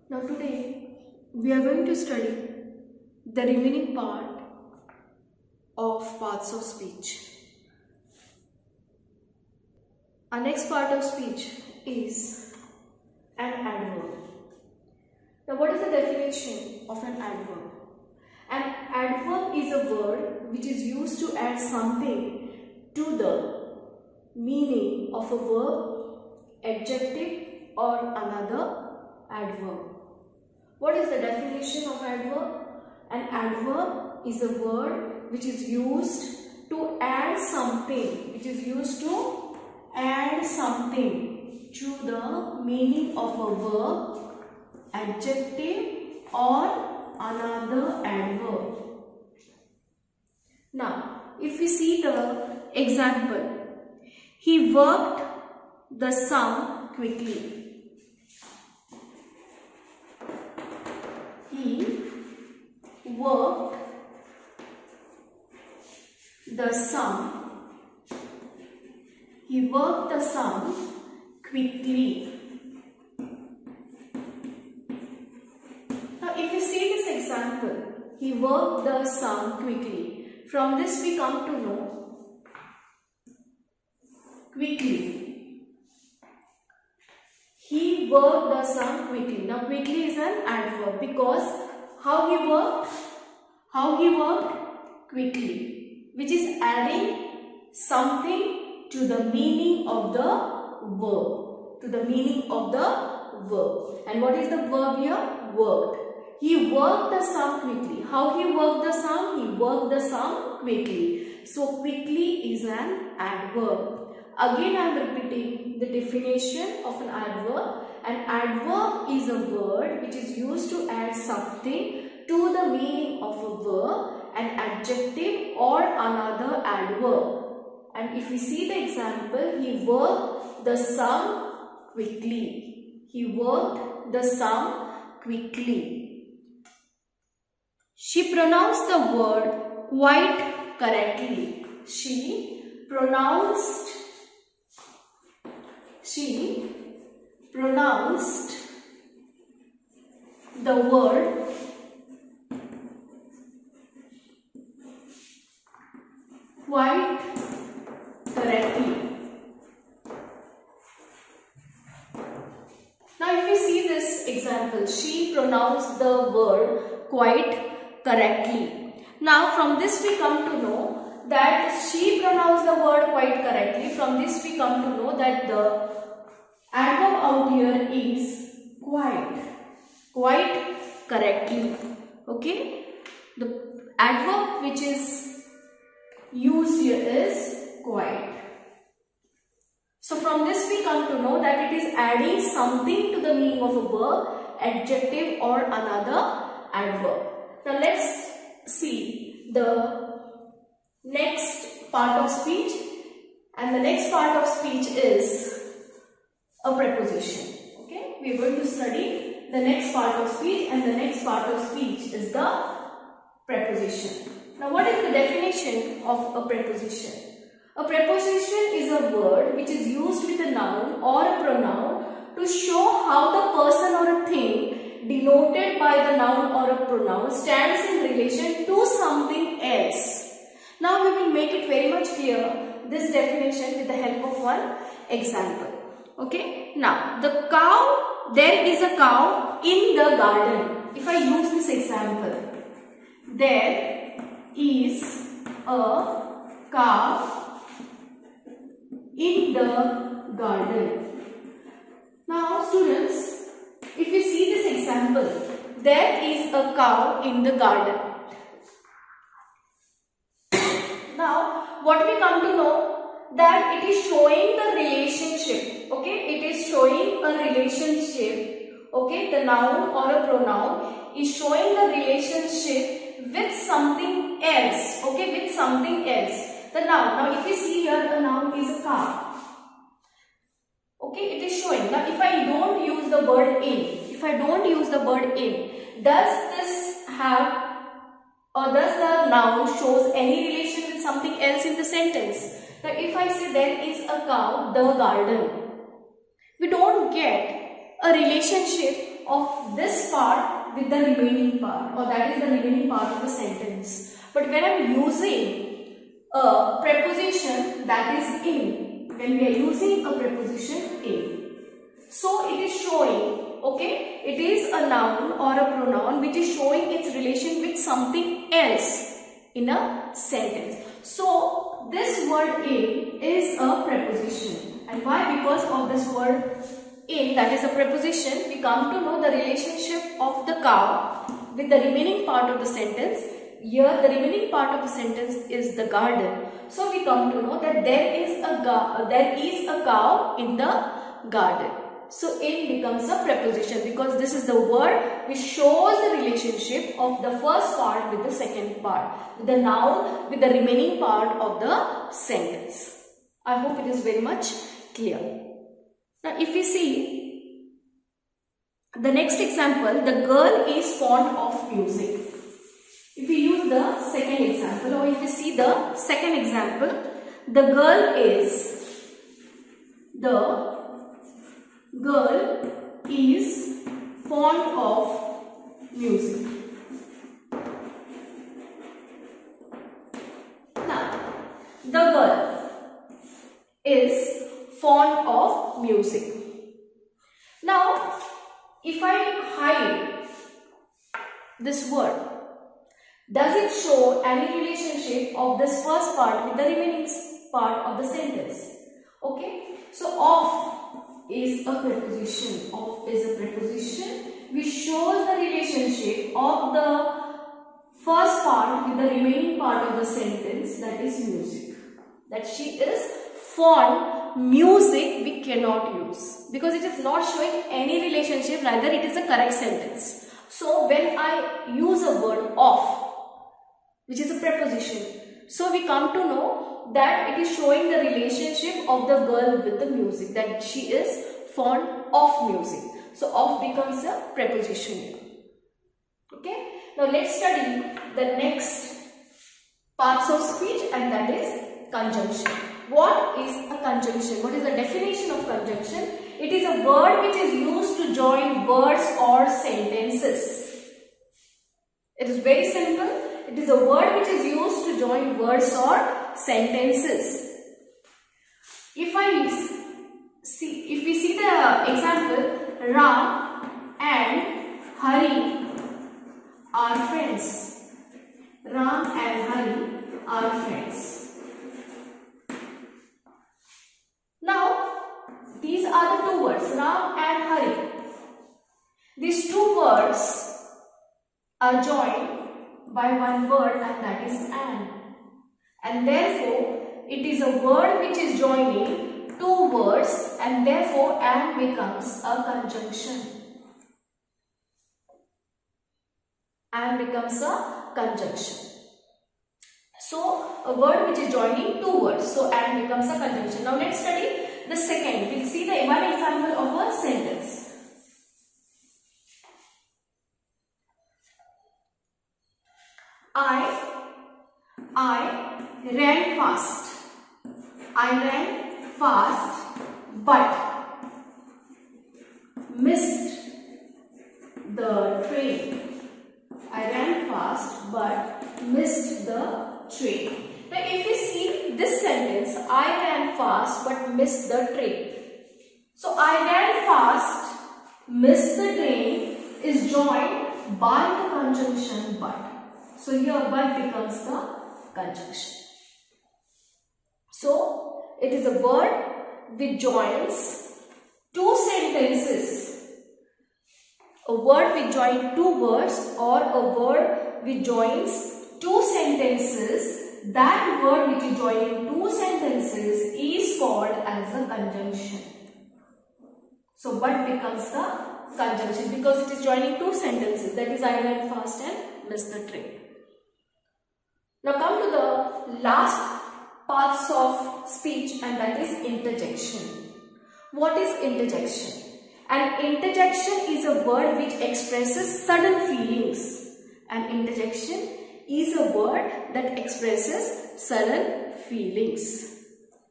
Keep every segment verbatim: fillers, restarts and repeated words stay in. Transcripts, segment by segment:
Now today we are going to study the remaining part of parts of speech. Our next part of speech is an adverb. Now what is the definition of an adverb? An adverb is a word which is used to add something to the meaning of a verb, adjective or another adverb. What is the definition of adverb? An adverb is a word which is used to add something, which is used to add something to the meaning of a verb, adjective or another adverb. Now, if we see the example, he worked the sum quickly. He worked the sum. He worked the sum quickly. Now, if you see this example, he worked the sum quickly. From this we come to know quickly. He worked the sum quickly. Now quickly is an adverb because how he worked? How he worked? Quickly, which is adding something to the meaning of the verb. To the meaning of the verb. And what is the verb here? Worked. He worked the sum quickly. How he worked the sum? He worked the sum quickly. So quickly is an adverb. Again I am repeating the definition of an adverb. An adverb is a word which is used to add something to the meaning of a verb, an adjective or another adverb. And if we see the example, he worked the sum quickly. He worked the sum quickly. She pronounced the word quite correctly. She pronounced She pronounced the word quite correctly. Now if you see this example, she pronounced the word quite correctly. Now from this we come to know that she pronounced the word quite correctly. From this we come to know that the adverb out here is quite. Quite correctly. Okay. The adverb which is used here is quite. So from this we come to know that it is adding something to the meaning of a verb, adjective or another adverb. Now let's see the next part of speech, and the next part of speech is a preposition. Okay, we are going to study the next part of speech, and the next part of speech is the preposition. Now what is the definition of a preposition? A preposition is a word which is used with a noun or a pronoun to show how the person or a thing denoted by the noun or a pronoun stands in relation to something else. Now we will make it very much clear, this definition, with the help of one example. Okay. Now the cow, there is a cow in the garden. If I use this example, there is a cow in the garden. Now students, if you see this example, there is a cow in the garden. Now, what we come to know that it is showing the relationship. Okay, it is showing a relationship. Okay, the noun or a pronoun is showing the relationship with something else. Okay, with something else. The noun. Now, if you see here, the noun is a cow. Okay, it is showing. Now, if I don't use the word in, if I don't use the word in, does this have or does the noun shows any relation with something else in the sentence? Now if I say there is a cow, the garden, we don't get a relationship of this part with the remaining part, or that is the remaining part of the sentence. But when I am using a preposition that is in, when we are using a preposition in, so it is showing, okay, it is a noun or a pronoun which is showing its relation with something else in a sentence. So this word in is a preposition. And why? Because of this word in, that is a preposition, we come to know the relationship of the cow with the remaining part of the sentence. Here the remaining part of the sentence is the garden. So we come to know that there is a there is a cow in the garden. So in becomes a preposition because this is the word which shows the relationship of the first part with the second part, with the noun with the remaining part of the sentence. I hope it is very much clear. Now if we see the next example, the girl is fond of music. If we use the second example, or if we see the second example, the girl is, the girl is fond of music. Now, the girl is fond of music. Now, if I hide this word, does it show any relationship of this first part with the remaining part of the sentence? Okay, so of is a preposition. Of is a preposition which shows the relationship of the first part with the remaining part of the sentence, that is music. That she is fond. Music we cannot use because it is not showing any relationship, neither it is a correct sentence. So when I use a word of, which is a preposition, so we come to know that it is showing the relationship of the girl with the music, that she is fond of music. So of becomes a preposition here. Okay. Now let's study the next parts of speech, and that is conjunction. What is a conjunction? What is the definition of conjunction? It is a word which is used to join words or sentences. It is very simple. It is a word which is used to join words or sentences. If I see, if we see the example, Ram and Hari are friends. Ram and Hari are friends. Now, these are the two words, Ram and Hari. These two words are joined by one word, and that is and. And therefore, it is a word which is joining two words, and therefore and becomes a conjunction. And becomes a conjunction. So, a word which is joining two words. So, and becomes a conjunction. Now, let's study the second. We'll see the one example of a sentence. I, I ran fast. I ran fast, but missed the train. I ran fast, but missed the train. Now, if we see this sentence, I ran fast, but missed the train. So, I ran fast, missed the train is joined by the conjunction but. So here but becomes the conjunction. So it is a word which joins two sentences. A word which joins two words, or a word which joins two sentences. That word which is joining two sentences is called as a conjunction. So but becomes the conjunction because it is joining two sentences, that is I ran fast and missed the train. Now come to the last parts of speech, and that is interjection. What is interjection? An interjection is a word which expresses sudden feelings. An interjection is a word that expresses sudden feelings.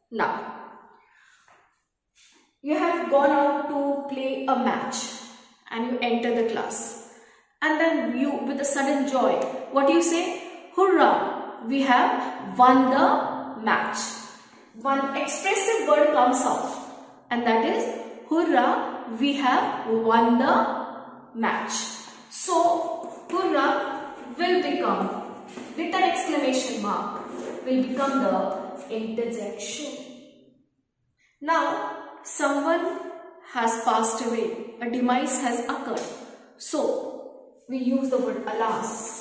Now, you have gone out to play a match, and you enter the class. And then you, with a sudden joy, what do you say? Hurrah! We have won the match. One expressive word comes out, and that is hurrah! We have won the match. So hurrah will become, with an exclamation mark, will become the interjection. Now someone has passed away, a demise has occurred. So we use the word alas.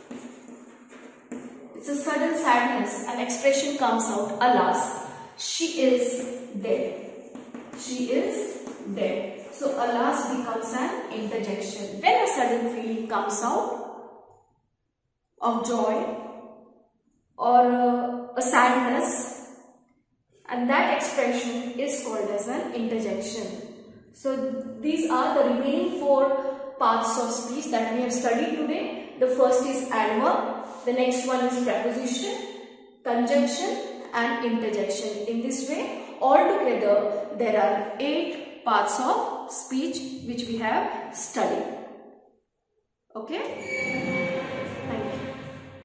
It's a sudden sadness, an expression comes out, alas, she is dead. She is dead. So alas becomes an interjection. When a sudden feeling comes out of joy or uh, a sadness, and that expression is called as an interjection. So these are the remaining four parts of speech that we have studied today. The first is adverb, the next one is preposition, conjunction and interjection. In this way, altogether there are eight parts of speech which we have studied. Okay.